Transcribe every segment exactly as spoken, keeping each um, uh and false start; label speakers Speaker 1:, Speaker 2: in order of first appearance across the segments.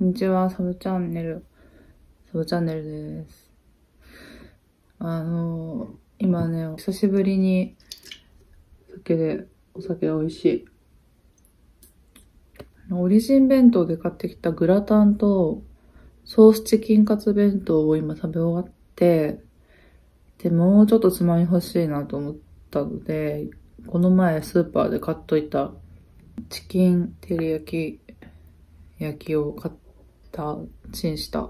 Speaker 1: こんにちは、サブチャンネル、サブチャンネルです。あのー、今ね、久しぶりに酒で、お酒美味しい。オリジン弁当で買ってきたグラタンとソースチキンカツ弁当を今食べ終わって、で、もうちょっとつまみ欲しいなと思ったので、この前スーパーで買っといたチキン照り焼き焼きを買った、チンした。いっ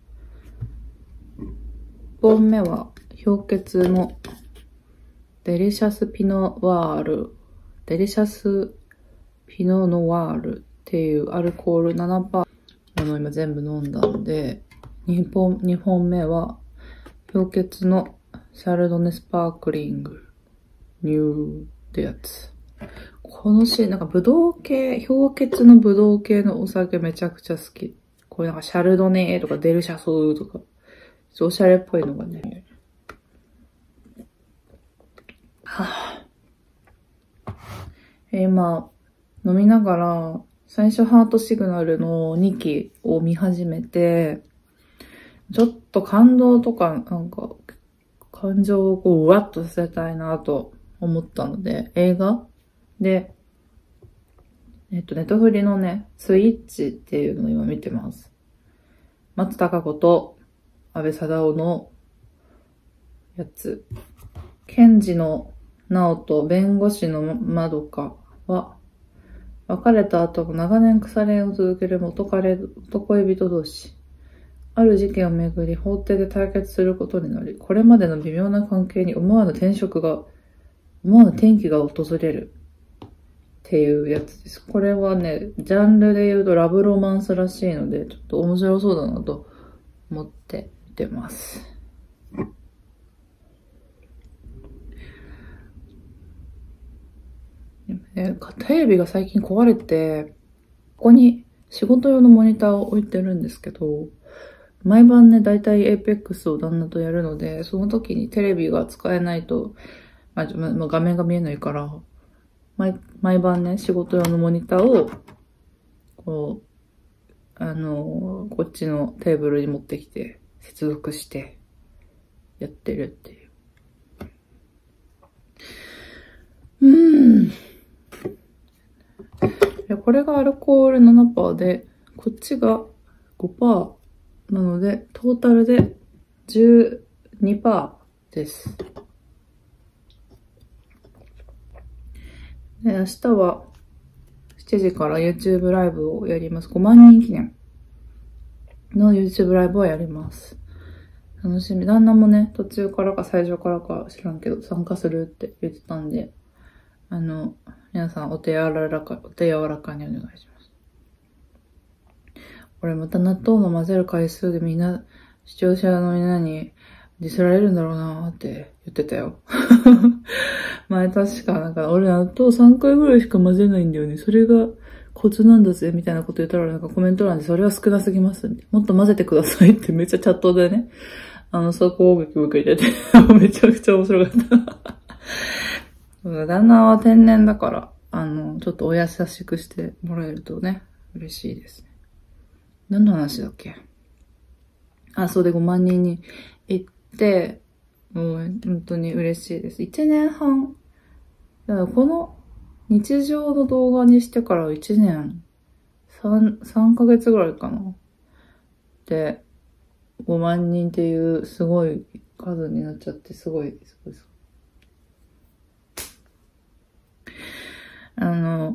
Speaker 1: ぽんめは氷結のデリシャスピノワール、デリシャスピノノワールっていうアルコール ななパーセント の今全部飲んだんで、にほん、にほんめは氷結のシャルドネスパークリングニューってやつ。このシーン、なんかブドウ系、氷結のブドウ系のお酒めちゃくちゃ好き。これなんかシャルドネとかデルシャソーとか、おしゃれっぽいのがね。はぁ、今、飲みながら、最初ハートシグナルのにきを見始めて、ちょっと感動とか、なんか、感情をこう、うわっとさせたいなと思ったので、映画で、えっと、ネットフリのね、スイッチっていうのを今見てます。松たか子と安倍貞夫のやつ。検事の直と弁護士のまどかは、別れた後も長年腐れを続ける元彼、元恋人同士。ある事件をめぐり法廷で対決することになり、これまでの微妙な関係に思わぬ転職が、思わぬ転機が訪れる。っていうやつです。これはね、ジャンルで言うとラブロマンスらしいので、ちょっと面白そうだなと思って見てます。でもね、テレビが最近壊れて、ここに仕事用のモニターを置いてるんですけど、毎晩ね、だいたいエーペックスを旦那とやるので、その時にテレビが使えないと、まあ、まあ、画面が見えないから、毎, 毎晩ね、仕事用のモニターを、こう、あのー、こっちのテーブルに持ってきて、接続して、やってるっていう。うーん。いや、これがアルコール ななパーセント で、こっちが ごパーセント なので、トータルで じゅうにパーセント です。で、明日はしちじから YouTube ライブをやります。ごまんにん記念の YouTube ライブをやります。楽しみ。旦那もね、途中からか最初からか知らんけど参加するって言ってたんで、あの、皆さんお手柔らか、お手柔らかにお願いします。俺また納豆の混ぜる回数でみんな、視聴者のみんなにディスられるんだろうなーって言ってたよ。前確かなんか俺納豆さんかいぐらいしか混ぜないんだよね。それがコツなんだぜみたいなこと言ったらなんかコメント欄でそれは少なすぎますみたいな。もっと混ぜてくださいってめっちゃチャットでね、あの、総攻撃を受けててめちゃくちゃ面白かった旦那は天然だから、あの、ちょっとお優しくしてもらえるとね、嬉しいですね。何の話だっけ？あ、そうでごまんにんに行って、もう本当に嬉しいです。いちねんはん。だからこの日常の動画にしてからいちねん、3、3ヶ月ぐらいかな。で、ごまんにんっていうすごい数になっちゃって、すごい、すごい、すごい。あの、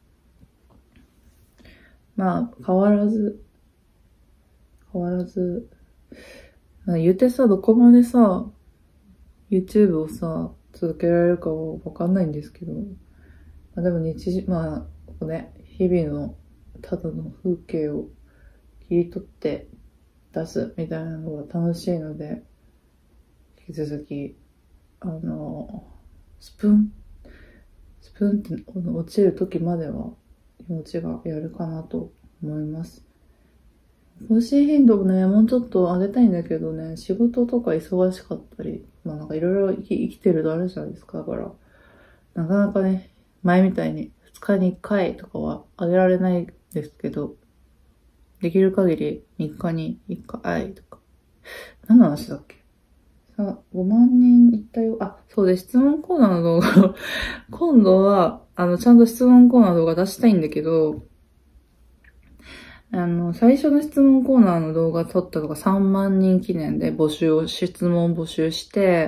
Speaker 1: まあ、変わらず、変わらず、言ってさ、どこまでさ、YouTube をさ、続けられるかはわかんないんですけど、まあ、でも日常、まあ、ここね、日々のただの風景を切り取って出すみたいなのが楽しいので、引き続き、あの、スプーン、スプーンって落ちる時までは気持ちがやるかなと思います。更新頻度もね、もうちょっと上げたいんだけどね、仕事とか忙しかったり、まあなんかいろいろ生き、生きてるとあるじゃないですか。だから、なかなかね、前みたいにふつかにいっかいとかは上げられないですけど、 できる限りみっかにいっかいとか。何の話だっけ？さ、ごまんにんいったよ。あ、そうで、質問コーナーの動画を今度は、あの、ちゃんと質問コーナーの動画出したいんだけど、あの、最初の質問コーナーの動画撮ったのがさんまんにん記念で募集を、質問募集して、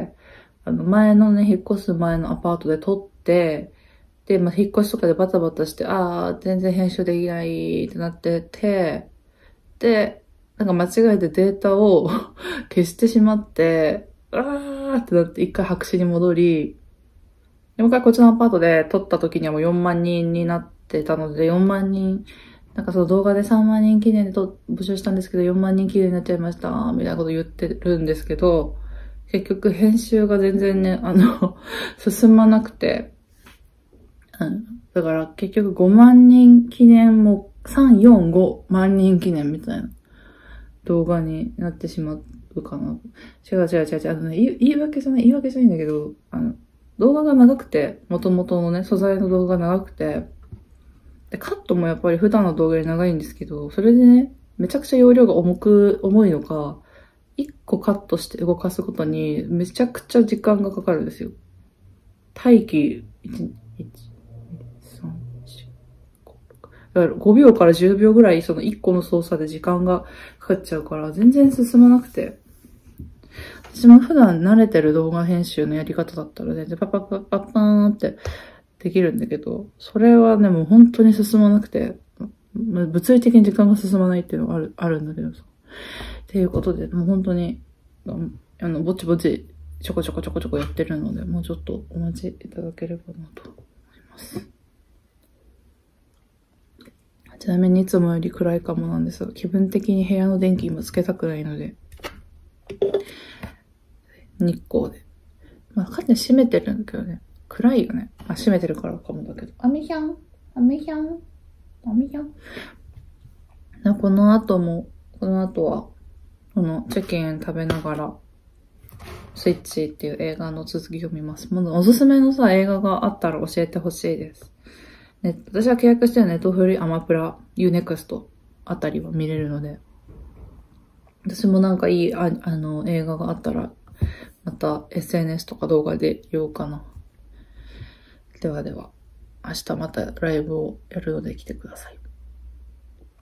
Speaker 1: あの、前のね、引っ越す前のアパートで撮って、で、まあ、引っ越しとかでバタバタして、あー、全然編集できないってなってて、で、なんか間違えてデータを消してしまって、あーってなって一回白紙に戻り、でもう一回こっちのアパートで撮った時にはもうよんまんにんになってたので、よんまんにん、なんかその動画でさんまんにん記念でと募集したんですけど、よんまんにん記念になっちゃいました、みたいなこと言ってるんですけど、結局編集が全然ね、あの、進まなくて、うん、だから結局ごまんにん記念もさん、よん、ごまん人記念みたいな動画になってしまうかな。違う違う違う違う。あのね、言い訳じゃない、言い訳じゃないんだけど、あの、動画が長くて、元々のね、素材の動画が長くて、で、カットもやっぱり普段の動画より長いんですけど、それでね、めちゃくちゃ容量が重く、重いのか、一個カットして動かすことにめちゃくちゃ時間がかかるんですよ。待機、いち、いち、さん、よん、ご、ろく。だからごびょうからじゅうびょうぐらいそのいっこの操作で時間がかかっちゃうから全然進まなくて。私も普段慣れてる動画編集のやり方だったら全然パパパパパーンってできるんだけど、それはねもう本当に進まなくて、物理的に時間が進まないっていうのがある、あるんだけどさ。っていうことで、もう本当に、あの、ぼちぼち、ちょこちょこちょこちょこやってるので、もうちょっとお待ちいただければなと思います。ちなみにいつもより暗いかもなんですが、気分的に部屋の電気今つけたくないので、日光で。まあ、かなり閉めてるんだけどね。暗いよね。あ、閉めてるからかもだけど。あみひゃんあみひゃんあみひゃんこの後も、この後は、このチキン食べながら、スイッチっていう映画の続きを見ます。もうおすすめのさ、映画があったら教えてほしいです。ね、私は契約してるネットフリ、アマプラ、ユーネクストあたりは見れるので、私もなんかいい、あ、あの、映画があったら、また エスエヌエス とか動画で言おうかな。ではでは、明日またライブをやるので来てください。